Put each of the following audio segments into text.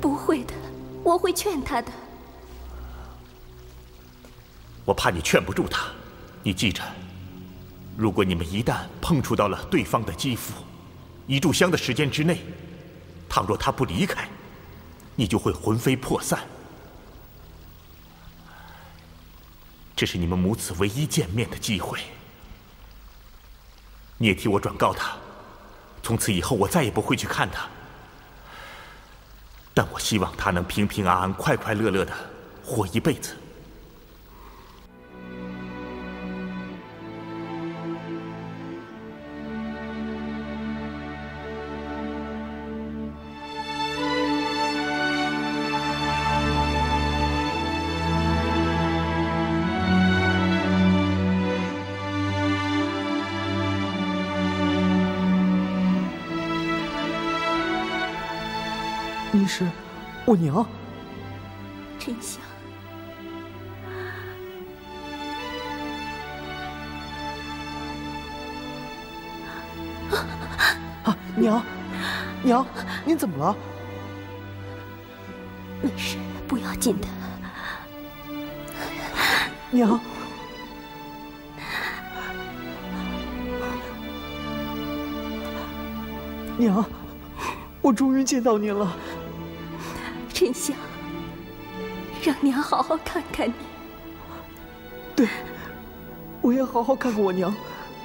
不会的，我会劝他的。 我怕你劝不住他，你记着，如果你们一旦碰触到了对方的肌肤，1炷香的时间之内，倘若他不离开，你就会魂飞魄散。这是你们母子唯一见面的机会。你也替我转告他，从此以后我再也不会去看他。但我希望他能平平安安、快快乐乐的活一辈子。 你是我娘， 沉香。 啊，娘，娘，您怎么了？ 没事，不要紧的。 娘，娘，我终于见到您了。 沉香，让娘好好看看你。 对，我也好好看看我娘。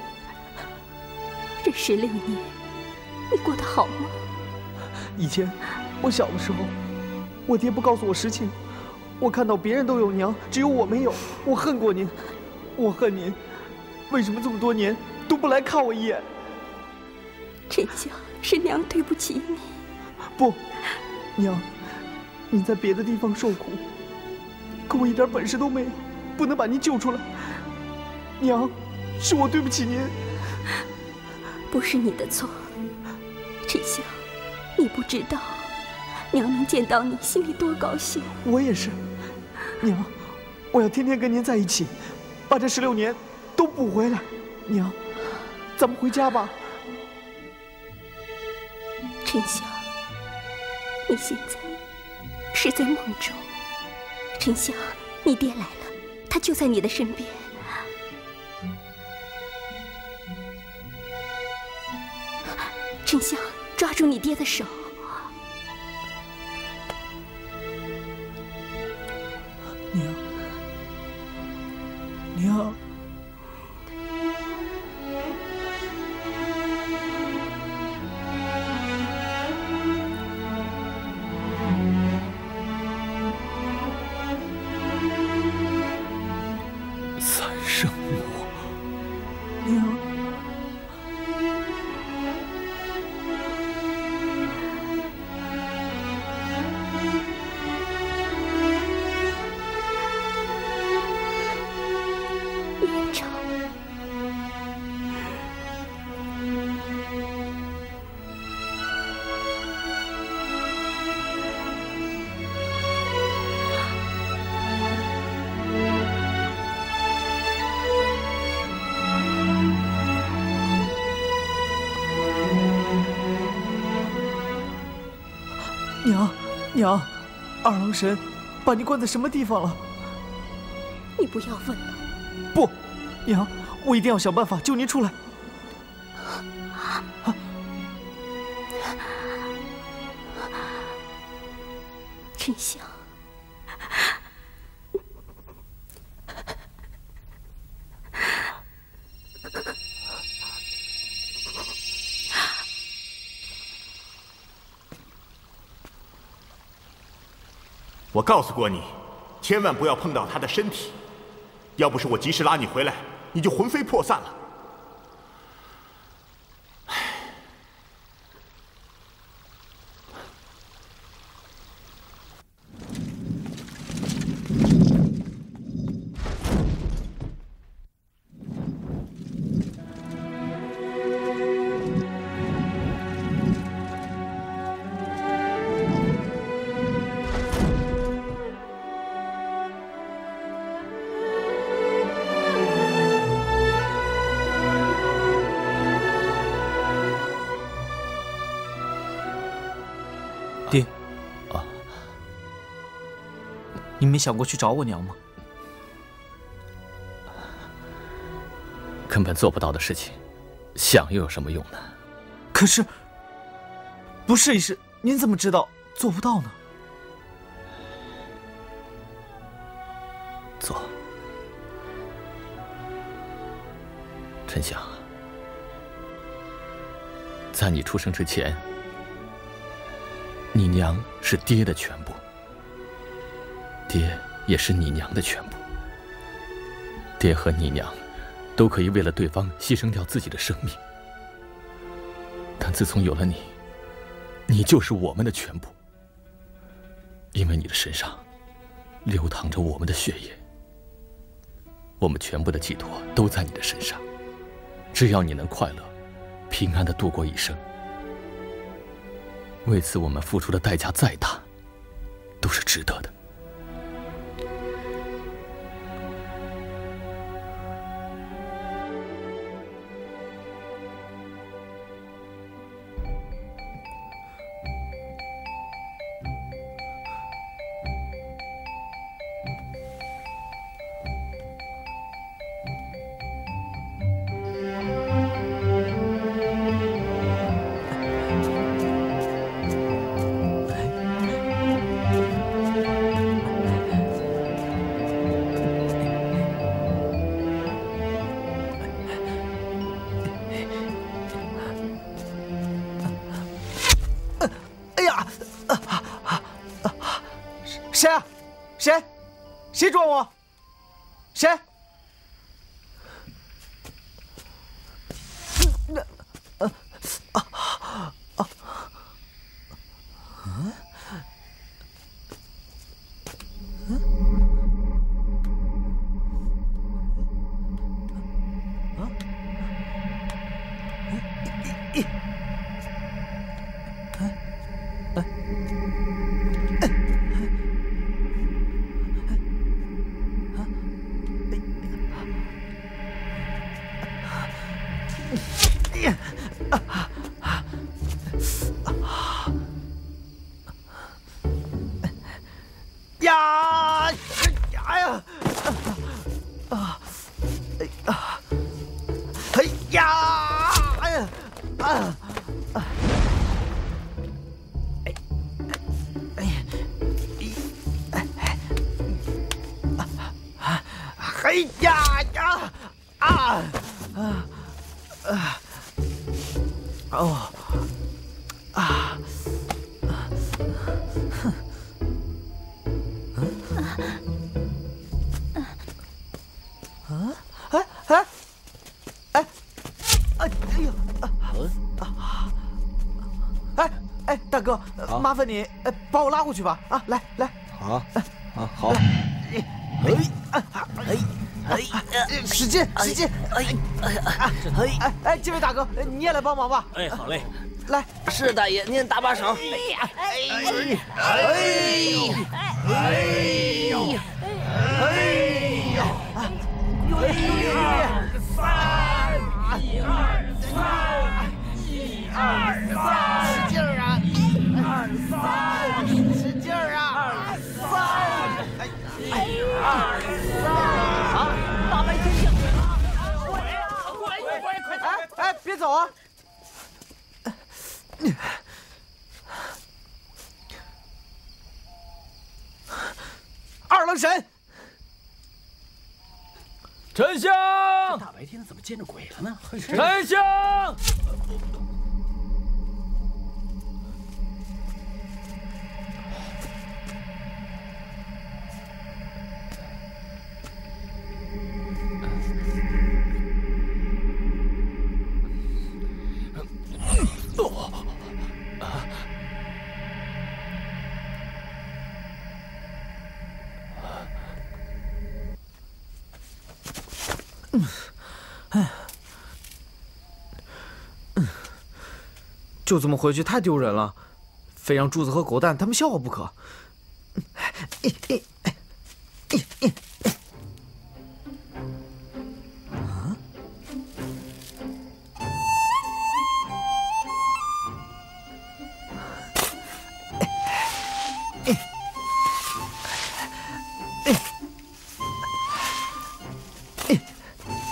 这16年，你过得好吗？ 以前我小的时候，我爹不告诉我实情，我看到别人都有娘，只有我没有，我恨过您，我恨您，为什么这么多年都不来看我一眼？ 沉香，是娘对不起你。 不，娘，您在别的地方受苦，可我一点本事都没有，不能把您救出来。娘，是我对不起您。 不是你的错，沉香，你不知道，娘能见到你心里多高兴。 我也是，娘，我要天天跟您在一起，把这16年都补回来。娘，咱们回家吧。 沉香，你现在是在梦中。沉香，你爹来了，他就在你的身边。沉香，抓住你爹的手。 娘，娘。 三圣母， 娘。 延长。 娘，二郎神把你关在什么地方了？ 你不要问了。 不，娘，我一定要想办法救您出来。 沉香， 我告诉过你，千万不要碰到他的身体，要不是我及时拉你回来，你就魂飞魄散了。 爹， 你没想过去找我娘吗？ 根本做不到的事情，想又有什么用呢？ 可是，不试一试，您怎么知道做不到呢？ 做。陈翔，在你出生之前，你娘是爹的全部，爹也是你娘的全部。爹和你娘都可以为了对方牺牲掉自己的生命，但自从有了你，你就是我们的全部。因为你的身上流淌着我们的血液，我们全部的寄托都在你的身上。只要你能快乐、平安地度过一生，为此我们付出的代价再大，都是值得的。 谁啊？谁？谁撞我？谁？大哥，麻烦你把我拉过去吧！啊，来来， 好，好， 使劲使劲！这位大哥，你也来帮忙吧！ 哎，好嘞， 来， 是大爷，您搭把手。 使劲儿啊！2、3，使劲儿啊！2、3，啊！大白天下水了！过来，快！别走啊！二郎神， 沉香！ 大白天的怎么见着鬼了呢？ 沉香！ 就这么回去太丢人了，非让柱子和狗蛋他们笑话不可。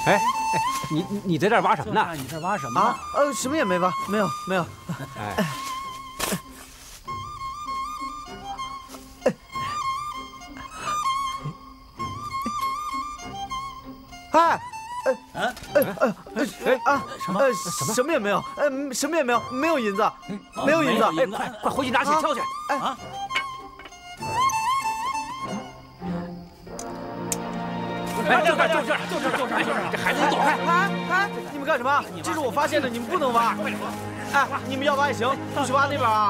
哎，你在这儿挖什么呢？ 你这挖什么啊？什么也没挖，没有。 哎， 什么也没有，什么也没有，没有银子，没有银子， 哎，快回去拿去敲去！ 啊！ 哎，就这，这孩子你躲开！ 哎，你们干什么？这是我发现的，你们不能挖。哎，你们要挖也行，不许挖那边啊！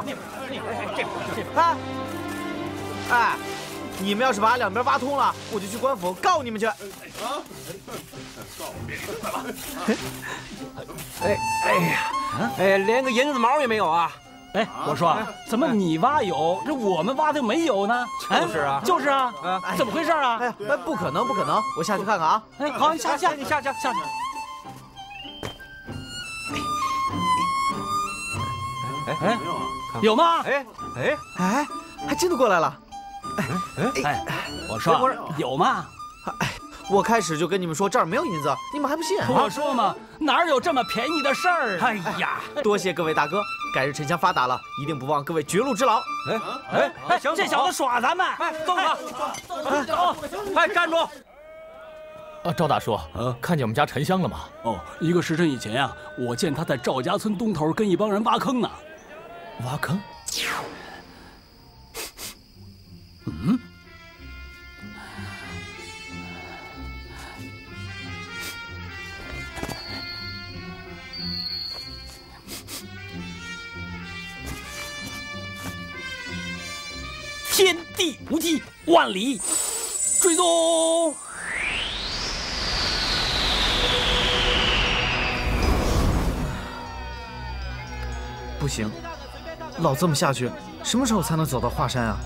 哎，你们要是把两边挖通了，我就去官府告你们去。 哎，连个银子毛也没有啊！ 哎，我说，怎么你挖有，这我们挖的没有呢？ 就是啊， 就是啊，怎么回事啊？ 哎，不可能，我下去看看啊！ 哎，好，你下去。哎，有吗？ 哎，还真的过来了。 哎，我说有吗？ 哎，我开始就跟你们说这儿没有银子，你们还不信？ 我说嘛，哪有这么便宜的事儿？ 哎呀，多谢各位大哥，改日沉香发达了，一定不忘各位绝路之劳。 哎，这小子耍咱们！ 哎，动手！快站住！ 赵大叔，看见我们家沉香了吗？ 哦，1个时辰以前呀，我见他在赵家村东头跟一帮人挖坑呢。 挖坑？ 嗯。天地无际，万里追踪。 不行，老这么下去，什么时候才能走到华山啊？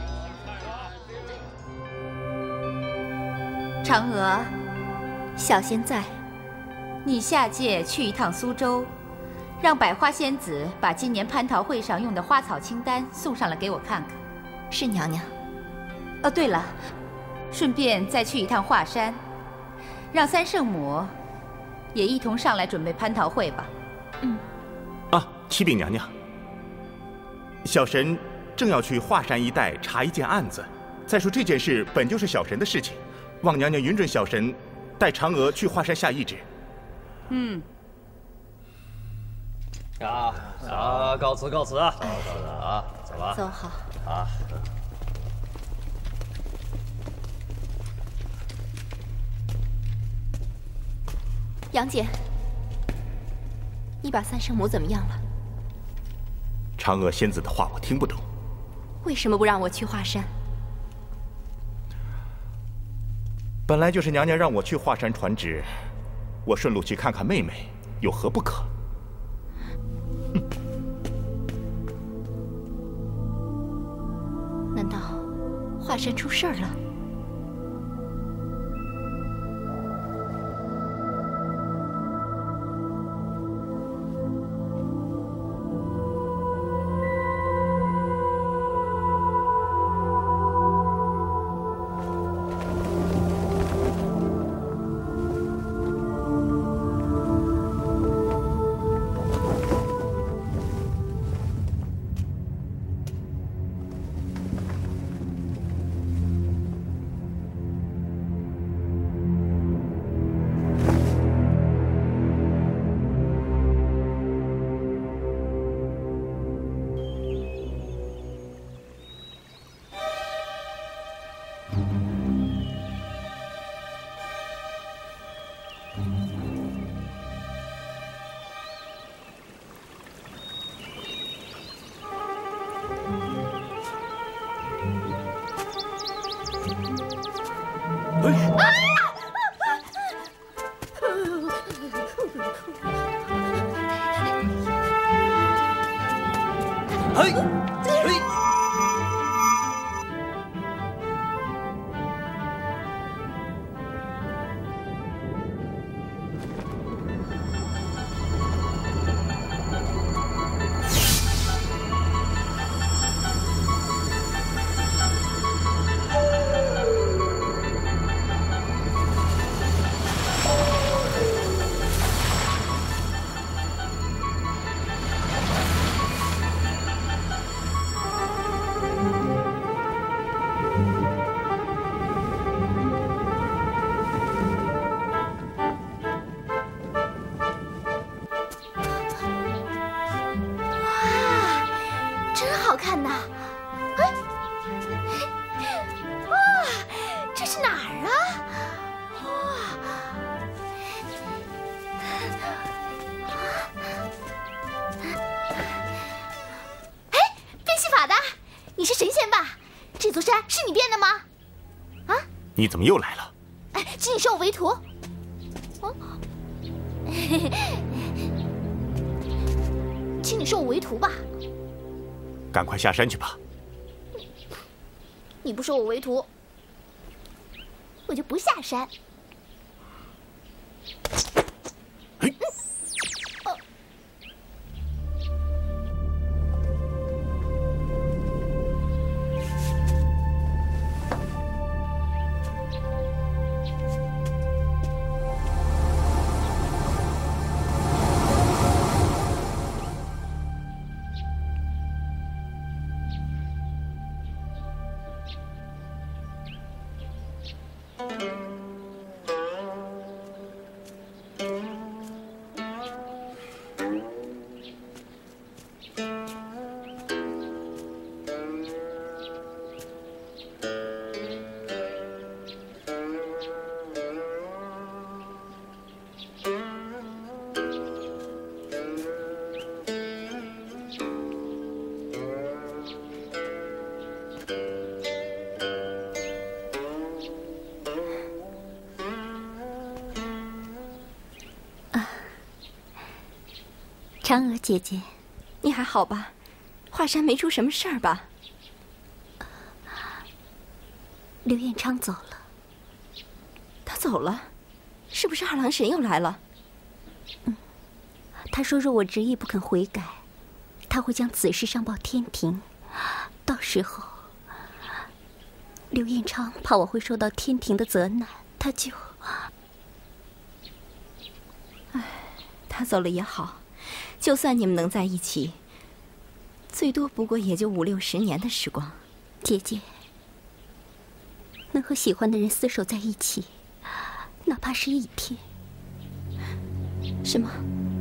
嫦娥， 小仙在。 你下界去一趟苏州，让百花仙子把今年蟠桃会上用的花草清单送上来给我看看。 是娘娘。 哦，对了，顺便再去一趟华山，让三圣母也一同上来准备蟠桃会吧。 启禀娘娘，小神正要去华山一带查一件案子。再说这件事本就是小神的事情，望娘娘允准小神带嫦娥去华山下懿旨。 告辞啊！走吧。 走好。 啊。 杨姐，你把三圣母怎么样了？ 嫦娥仙子的话我听不懂。 为什么不让我去华山？ 本来就是娘娘让我去华山传旨，我顺路去看看妹妹，有何不可？ 难道华山出事儿了？ 好看呐！哎，哇，这是哪儿啊？哎，变戏法的，你是神仙吧？这座山是你变的吗？啊？ 你怎么又来了？ 哎，请你收我为徒。哦，请你收我为徒吧。 赶快下山去吧。 你不收我为徒，我就不下山。 嫦娥姐姐， 你还好吧？华山没出什么事儿吧？ 刘彦昌走了。 他走了，是不是二郎神又来了？ 他说若我执意不肯悔改，他会将此事上报天庭。到时候，刘彦昌怕我会受到天庭的责难，他就…… 唉，他走了也好。就算你们能在一起，最多不过也就5、60年的时光。 姐姐，能和喜欢的人厮守在一起，哪怕是1天。 什么？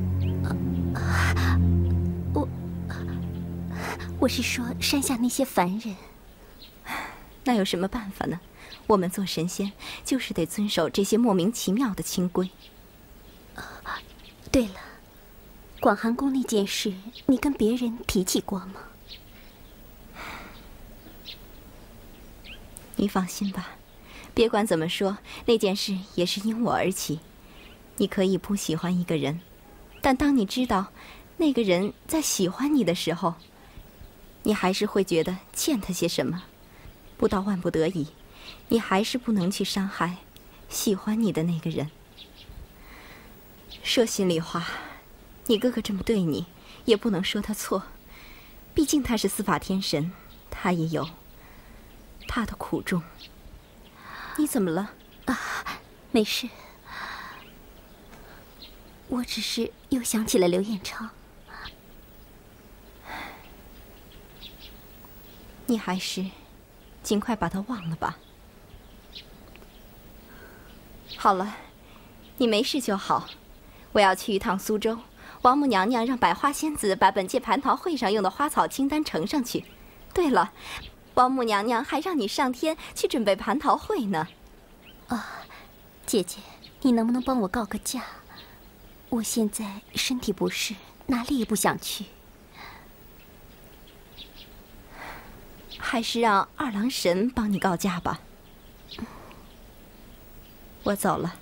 我是说山下那些凡人。 那有什么办法呢？我们做神仙，就是得遵守这些莫名其妙的清规。 对了。广寒宫那件事，你跟别人提起过吗？ 你放心吧，别管怎么说，那件事也是因我而起。你可以不喜欢一个人，但当你知道那个人在喜欢你的时候，你还是会觉得欠他些什么。不到万不得已，你还是不能去伤害喜欢你的那个人。说心里话，你哥哥这么对你，也不能说他错，毕竟他是司法天神，他也有他的苦衷。你怎么了？ 没事，我只是又想起了刘彦昌。 你还是尽快把他忘了吧。好了，你没事就好。我要去一趟苏州。王母娘娘让百花仙子把本届蟠桃会上用的花草清单呈上去。对了，王母娘娘还让你上天去准备蟠桃会呢。 姐姐，你能不能帮我告个假？我现在身体不适，哪里也不想去。 还是让二郎神帮你告假吧。我走了。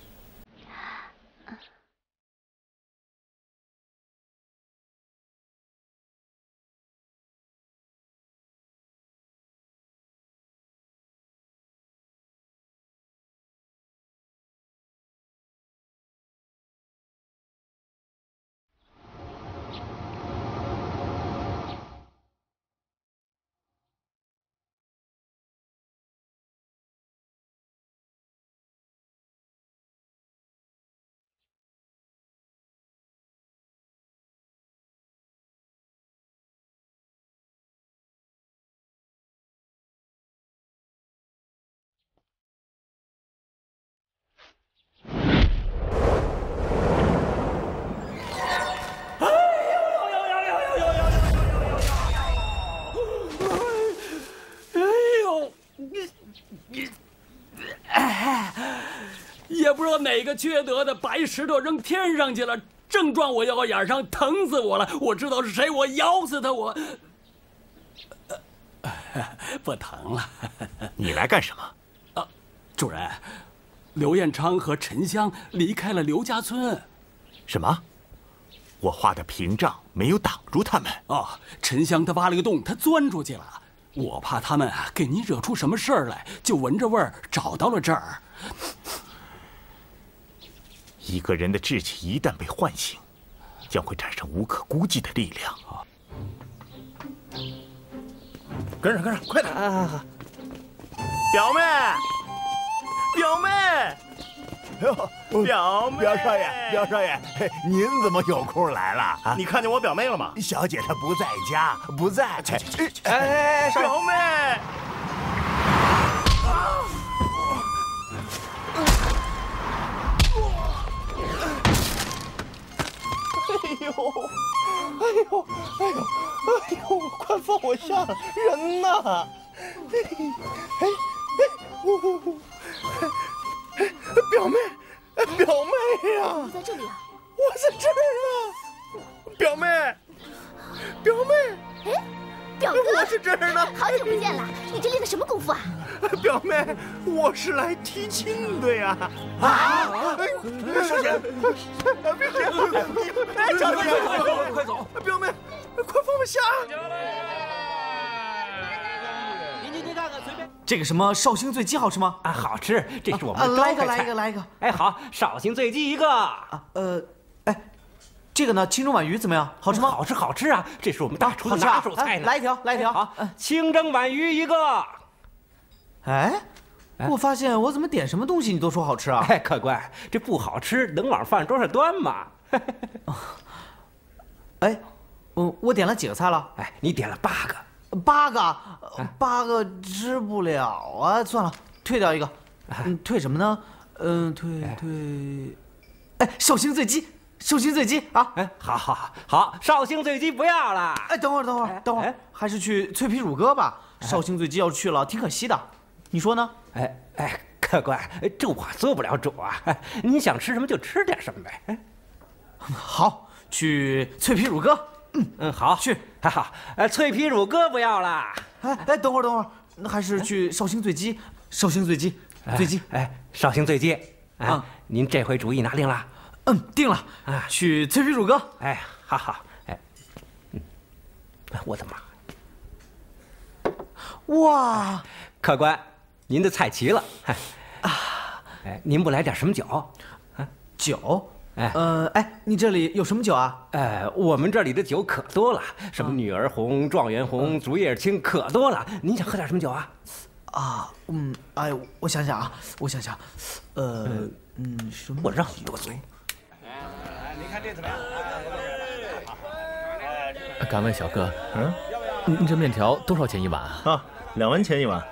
不知道哪个缺德的白石头扔天上去了，正撞我腰眼上，疼死我了。我知道是谁，我咬死他！我不疼了。 你来干什么？ 主人，刘彦昌和沉香离开了刘家村。 什么？我画的屏障没有挡住他们。 哦，沉香他挖了个洞，他钻出去了。我怕他们给你惹出什么事儿来，就闻着味儿找到了这儿。 一个人的志气一旦被唤醒，将会产生无可估计的力量。 跟上，跟上，快点！ 表妹，表妹，表妹， 表少爷，表少爷，您怎么有空来了啊？ 你看见我表妹了吗？ 小姐她不在家，不在。 去！ 哎， 表妹。哎呦！快放我下！人呢？表妹呀！ 你在这里啊？ 我在这儿啊！表妹！ 哎，表哥， 我是这儿呢。 好久不见了，你这练的什么功夫啊？ 表妹，我是来提亲的呀！ 少姐， 快走！表妹，快放我下！ 您看看，随便。 这个什么绍兴醉鸡好吃吗？ 啊，好吃，这是我们的招牌菜。 来一个。 哎，好，绍兴醉鸡一个。 这个呢，清蒸鲩鱼怎么样？好吃吗？ 好吃啊！这是我们大厨的拿手菜呢。 来一条。 好，清蒸鲩鱼一个。 哎，我发现我怎么点什么东西你都说好吃啊？ 哎，客官，这不好吃能往饭桌上端吗？ 哎，我点了几个菜了？ 哎，你点了8个。 8个吃不了啊！算了，退掉一个。退什么呢？退。哎，绍兴醉鸡啊！ 哎，好，绍兴醉鸡不要了。 哎，等会儿，还是去脆皮乳鸽吧。绍兴醉鸡要去了，挺可惜的。你说呢？ 哎，客官，这我做不了主啊。你想吃什么就吃点什么呗。 好，去脆皮乳鸽。 好，去。好，脆皮乳鸽不要了。 哎，等会儿，那还是去绍兴醉鸡。 哎，绍兴醉鸡啊！您这回主意拿定了？ 定了。去脆皮乳鸽。 哎，好。哎，我的妈！ 哇， 客官，您的菜齐了。哎，您不来点什么酒？ 酒？你这里有什么酒啊？ 我们这里的酒可多了，什么女儿红、状元红、竹叶青，可多了。您想喝点什么酒啊？ 我想想，什么？ 我让你多嘴。 你看这怎么样？ 敢问小哥，您这面条多少钱一碗啊 ？2文钱一碗。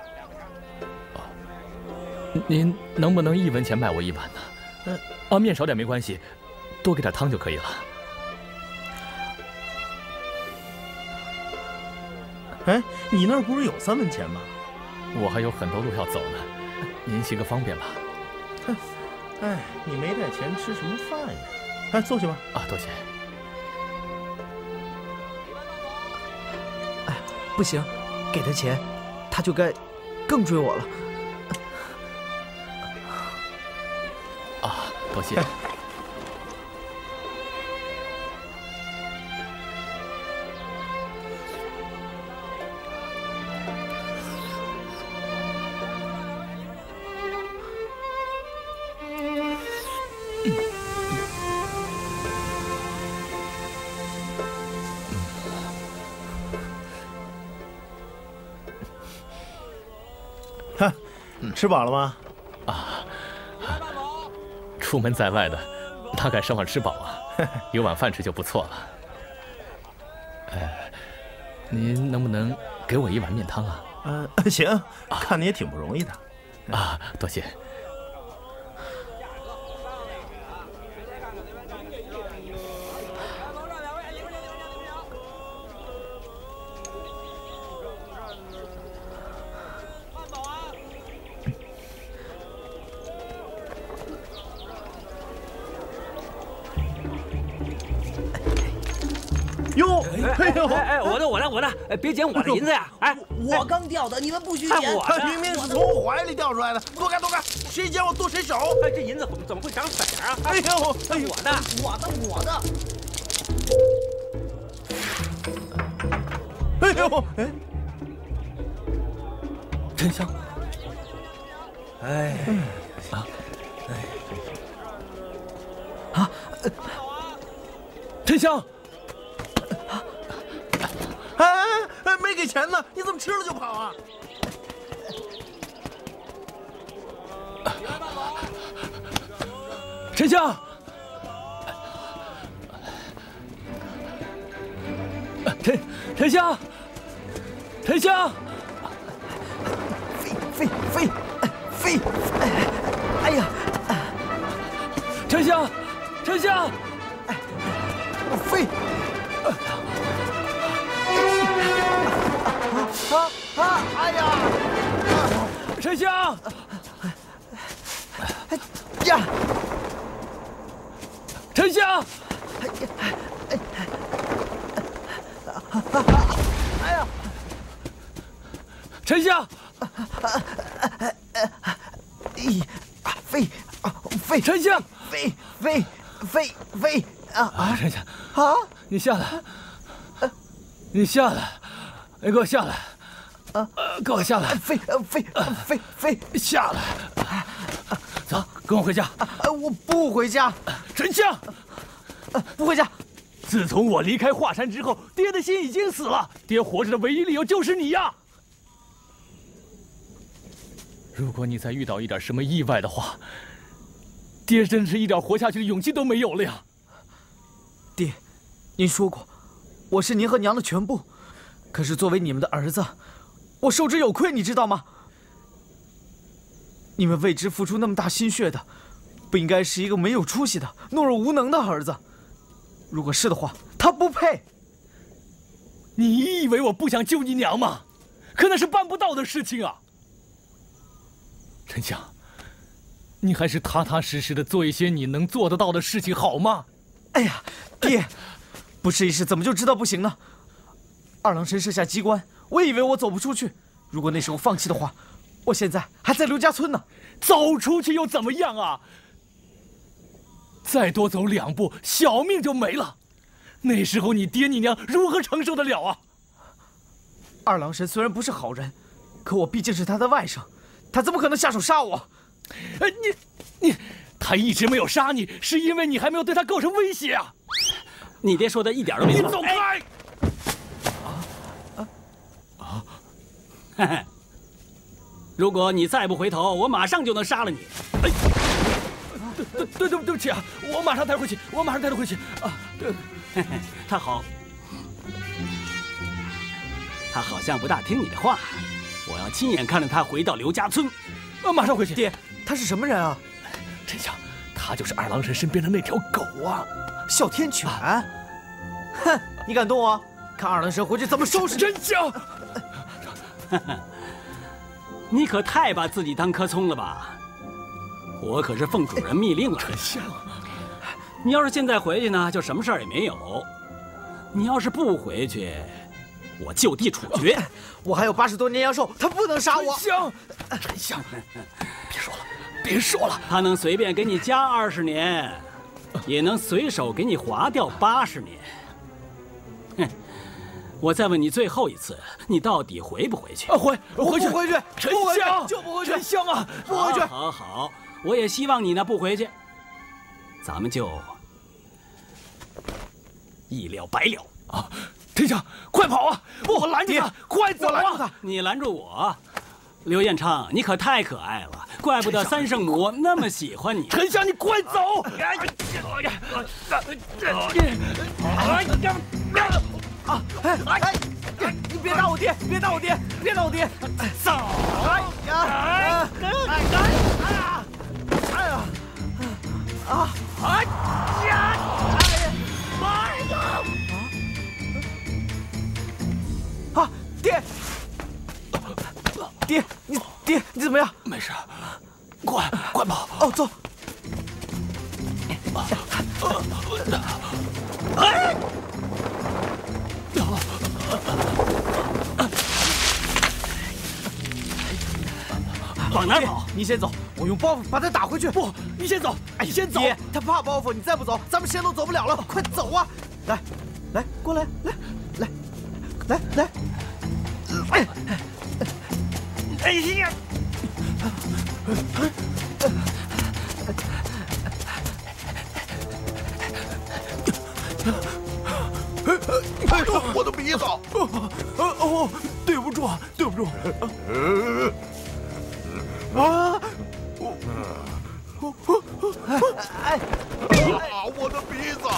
您能不能1文钱卖我1碗呢？面少点没关系，多给点汤就可以了。 哎，你那儿不是有3文钱吗？ 我还有很多路要走呢，您行个方便吧。 哎，你没带钱吃什么饭呀？哎，坐下吧。 多谢。 哎，不行，给他钱，他就该更追我了。 多谢。 吃饱了吗？ 出门在外的，哪敢上碗吃饱啊？有碗饭吃就不错了。您能不能给我1碗面汤啊？ 行，看你也挺不容易的。 多谢。 哎，我的，哎，别捡我的银子呀！哎， 我刚掉的，你们不许捡。 我明明是从我怀里掉出来的，躲开，谁捡我剁谁手！ 哎，这银子怎么会长色啊？ 哎呦， 我的。 哎呦，哎， 沉香， 哎， 沉香， 哎，没给钱呢，你怎么吃了就跑啊？ 沉香，沉香，沉香， 飞，哎呀， 沉香，沉香， 飞，哎呀， 沉香， 呀， 沉香， 哎呀， 沉香， 飞， 沉香， 飞啊！ 沉香啊！ 你下来，你下来，你给我下来，给我下来， 飞， 下来，走，跟我回家。 我不回家， 沉香， 不回家。 自从我离开华山之后，爹的心已经死了，爹活着的唯一理由就是你呀。如果你再遇到一点什么意外的话，爹真是一点活下去的勇气都没有了呀。 爹，您说过，我是您和娘的全部，可是作为你们的儿子，我受之有愧，你知道吗？你们为之付出那么大心血的，不应该是一个没有出息的、懦弱无能的儿子。如果是的话，他不配。 你以为我不想救你娘吗？可那是办不到的事情啊。沉香，你还是踏踏实实的做一些你能做得到的事情好吗？ 哎呀，爹，不试一试怎么就知道不行呢？二郎神设下机关，我以为我走不出去。如果那时候放弃的话，我现在还在刘家村呢。 走出去又怎么样啊？再多走2步，小命就没了。那时候你爹你娘如何承受得了啊？ 二郎神虽然不是好人，可我毕竟是他的外甥，他怎么可能下手杀我？ 他一直没有杀你，是因为你还没有对他构成威胁啊！ 你爹说的一点都没错。 你走开！ 嘿嘿，如果你再不回头，我马上就能杀了你。 哎，对不起啊，我马上带回去，啊！对， 嘿嘿，他好像不大听你的话，我要亲眼看着他回到刘家村。 马上回去。 爹，他是什么人啊？ 沉香，他就是二郎神身边的那条狗啊， 哮天犬。哼，你敢动我？看二郎神回去怎么收拾你！ 沉香， 你可太把自己当棵葱了吧？我可是奉主人密令来的。 沉香， 你要是现在回去呢，就什么事儿也没有；你要是不回去，我就地处决。 我还有80多年阳寿，他不能杀我。 沉香，别说了， 他能随便给你加20年，也能随手给你划掉80年。哼！我再问你最后一次，你到底回不回去？ 回去， 沉香就不回去， 沉香啊， 不回去。 好，我也希望你呢不回去，咱们就一了百了啊！沉香，快跑啊！我拦住他，快走啊！ 你拦住我，刘彦昌，你可太可爱了，怪不得三圣母那么喜欢你。 沉香，你快走！ 你别打我爹！走！爹，你怎么样？ 没事，快跑！ 哦，走。 往哪跑？ 你先走，我用包袱把他打回去。 不，你先走，你先走。 爹，他怕包袱，你再不走，咱们谁都走不了了。快走啊！来，来，过来，来。 哎呀！ 我的鼻子！ 对不住， 啊！我的鼻子！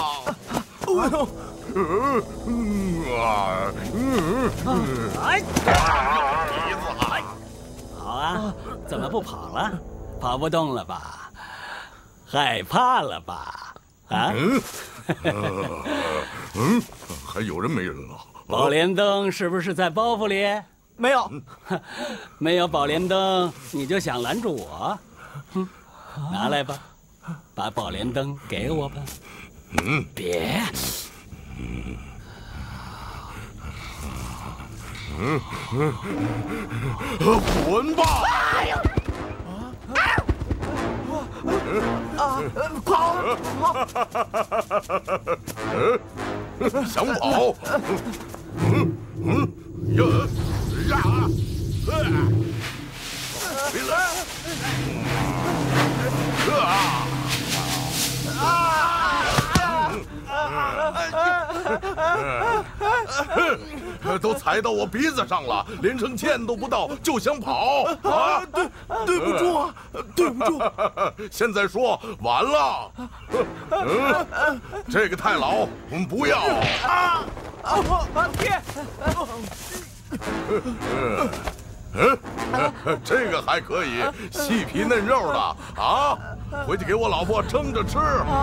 鼻子！ 好啊，怎么不跑了？跑不动了吧？害怕了吧？啊？ 还有人没人了？ 宝莲灯是不是在包袱里？ 没有， 没有宝莲灯，你就想拦住我？拿来吧，把宝莲灯给我吧。别。 滚吧！ 跑！ 想跑？都踩到我鼻子上了，连声剑都不到就想跑啊！ 对不住啊，对不住。 现在说晚了。这个太老，我们不要。 爹。 这个还可以，细皮嫩肉的啊！回去给我老婆蒸着吃。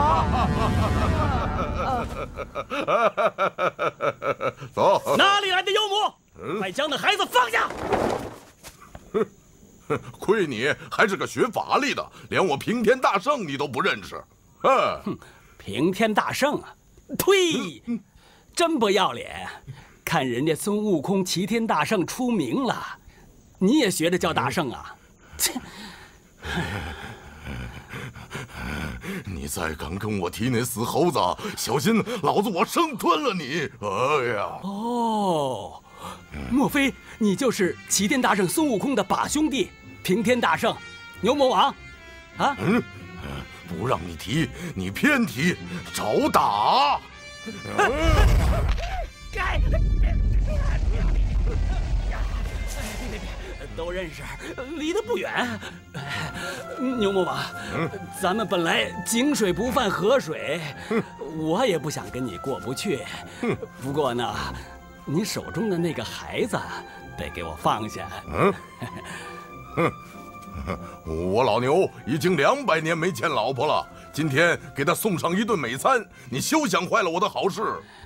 走。 哪里来的妖魔？快将那孩子放下！ 亏你还是个学法力的，连我平天大圣你都不认识。 平天大圣啊！呸！真不要脸！看人家孙悟空齐天大圣出名了，你也学着叫大圣啊？切！ 你再敢跟我提那死猴子，小心老子我生吞了你！哎呀！ 哦，莫非你就是齐天大圣孙悟空的把兄弟平天大圣牛魔王？啊？ 不让你提，你偏提，找打！ 都认识，离得不远。牛魔王，咱们本来井水不犯河水，我也不想跟你过不去。不过呢，你手中的那个孩子得给我放下。 我老牛已经200年没见老婆了，今天给他送上一顿美餐，你休想坏了我的好事。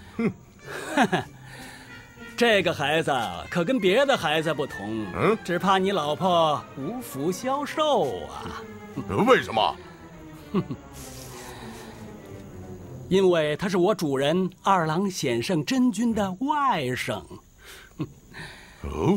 这个孩子可跟别的孩子不同，只怕你老婆无福消受啊！ 为什么？ 因为他是我主人二郎显圣真君的外甥。 哦，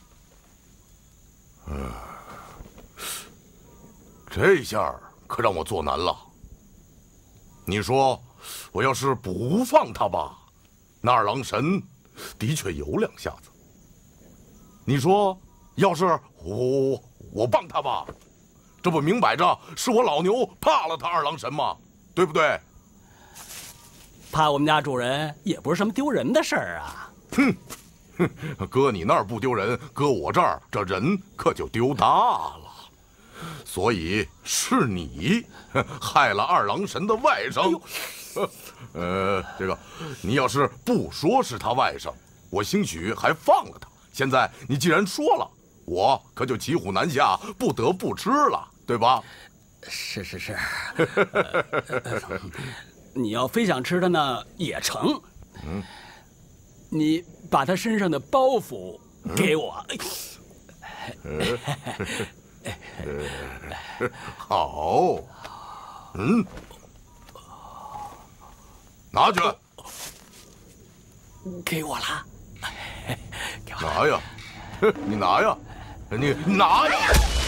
这下可让我做难了。你说，我要是不放他吧，那二郎神的确有2下子。你说，要是我帮他吧，这不明摆着是我老牛怕了他二郎神吗？对不对？ 怕我们家主人也不是什么丢人的事儿啊。 搁你那儿不丢人，搁我这儿这人可就丢大了。所以是你害了二郎神的外甥。这个你要是不说是他外甥，我兴许还放了他。现在你既然说了，我可就骑虎难下，不得不吃了，对吧？ 是。你要非想吃它呢，也成。你把他身上的包袱给我。 好。拿去。 给我了。 拿呀，你拿呀，你拿呀！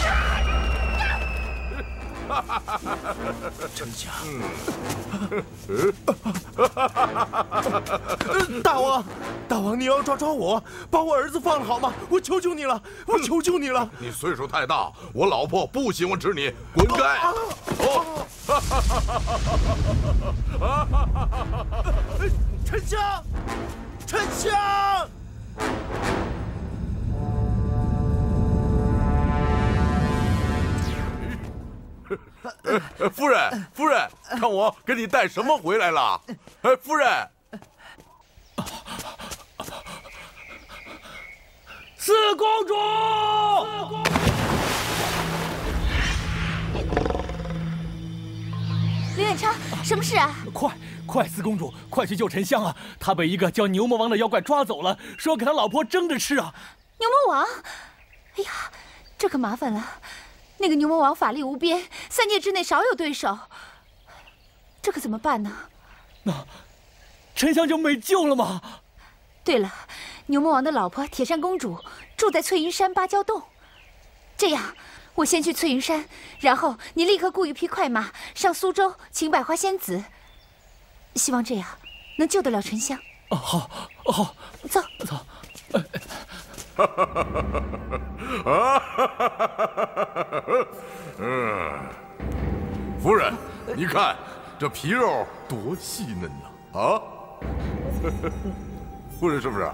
丞相， 大王，大王，你要抓我，把我儿子放了好吗？我求求你了，我求求你了！ 你岁数太大，我老婆不喜欢吃你，滚开！ 丞相，丞相！ 夫人，夫人，看我给你带什么回来了？夫人， 四公主， 刘远昌，什么事啊？ 快，四公主，快去救沉香啊！他被一个叫牛魔王的妖怪抓走了，说要给他老婆蒸着吃啊！ 牛魔王，哎呀，这可麻烦了。那个牛魔王法力无边，3界之内少有对手，这可怎么办呢？ 那沉香就没救了吗？ 对了，牛魔王的老婆铁扇公主住在翠云山芭蕉洞。这样，我先去翠云山，然后你立刻雇一匹快马上苏州请百花仙子，希望这样能救得了沉香。 好， 走。 夫人，你看这皮肉多细嫩呐！啊，夫人是不是？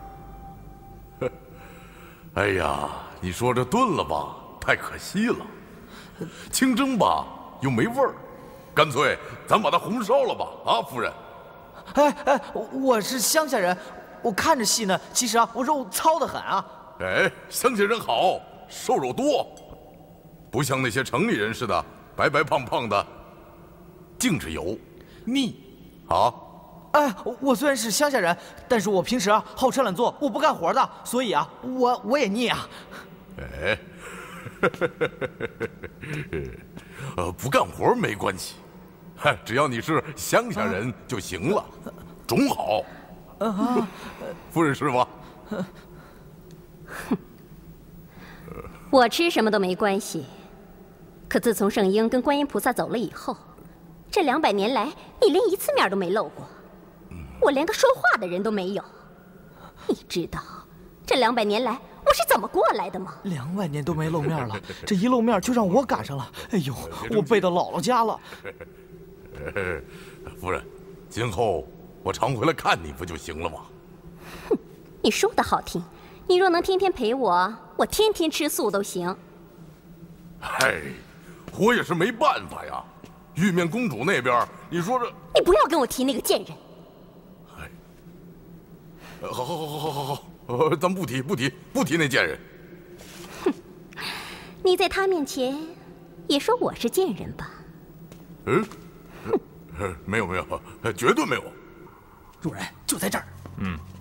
哎呀，你说这炖了吧，太可惜了；清蒸吧，又没味儿。干脆咱把它红烧了吧，啊，夫人。 哎，我是乡下人，我看着细嫩，其实啊，我肉糙得很啊。 哎，乡下人好，瘦肉多，不像那些城里人似的白白胖胖的，净是油腻啊！ 哎，我虽然是乡下人，但是我平时啊好吃懒做，我不干活的，所以啊，我也腻啊。 哎，不干活没关系，只要你是乡下人就行了，种好。夫人是吗？ 我吃什么都没关系，可自从圣婴跟观音菩萨走了以后，这200年来，你连一次面都没露过，我连个说话的人都没有。你知道这200年来我是怎么过来的吗 ？200年都没露面了，这一露面就让我赶上了。哎呦，我背到姥姥家了。 夫人，今后我常回来看你不就行了吗？ 哼，你说的好听。你若能天天陪我，我天天吃素都行。 嗨，我也是没办法呀。玉面公主那边，你说这…… 你不要跟我提那个贱人。 好，咱不提那贱人。 哼，你在他面前也说我是贱人吧？ 没有，绝对没有。 主人就在这儿。